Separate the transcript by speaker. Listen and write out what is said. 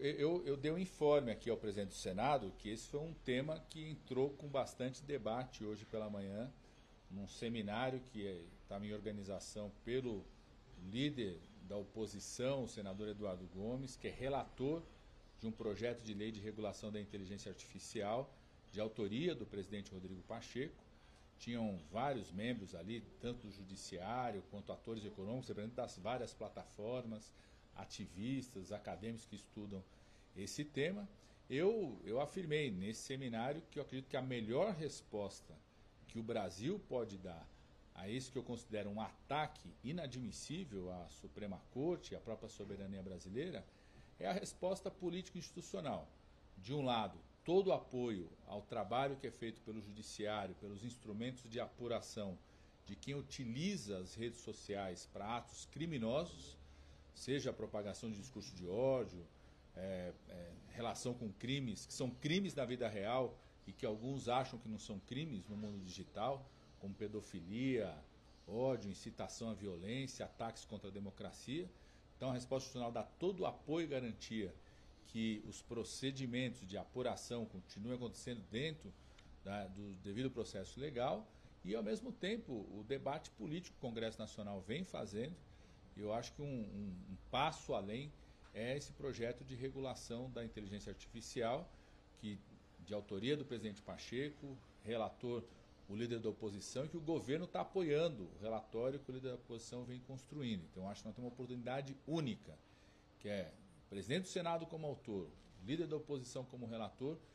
Speaker 1: eu dei um informe aqui ao presidente do Senado que esse foi um tema que entrou com bastante debate hoje pela manhã, num seminário que estava em organização pelo líder da oposição, o senador Eduardo Gomes, que é relator de um projeto de lei de regulação da inteligência artificial, de autoria do presidente Rodrigo Pacheco. Tinham vários membros ali, tanto do judiciário quanto atores econômicos, representantes das várias plataformas, ativistas, acadêmicos que estudam esse tema. Eu afirmei nesse seminário que eu acredito que a melhor resposta que o Brasil pode dar a isso que eu considero um ataque inadmissível à Suprema Corte e à própria soberania brasileira é a resposta político-institucional. De um lado, todo o apoio ao trabalho que é feito pelo judiciário, pelos instrumentos de apuração de quem utiliza as redes sociais para atos criminosos, seja a propagação de discurso de ódio, relação com crimes, que são crimes na vida real e que alguns acham que não são crimes no mundo digital, como pedofilia, ódio, incitação à violência, ataques contra a democracia. Então a resposta institucional dá todo o apoio e garantia que os procedimentos de apuração continuem acontecendo dentro do devido processo legal e, ao mesmo tempo, o debate político que o Congresso Nacional vem fazendo. Eu acho que um passo além é esse projeto de regulação da inteligência artificial, que, de autoria do presidente Pacheco, relator, o líder da oposição, e que o governo está apoiando o relatório que o líder da oposição vem construindo. Então, acho que nós temos uma oportunidade única, que é o presidente do Senado como autor, o líder da oposição como relator,